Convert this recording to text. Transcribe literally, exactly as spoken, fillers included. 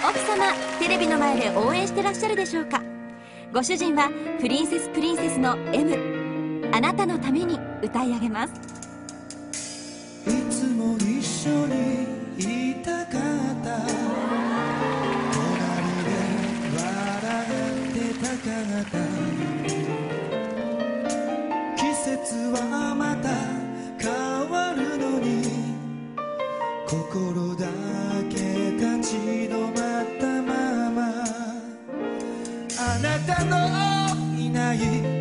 奥様、テレビの前で応援してらっしゃるでしょうか。ご主人はプリンセスプリンセスの エム、 あなたのために歌い上げます。 いつも一緒にいたかった、隣で笑ってたかった、季節はまた変わるのに心だけ立ち止まったまま、あなたのいない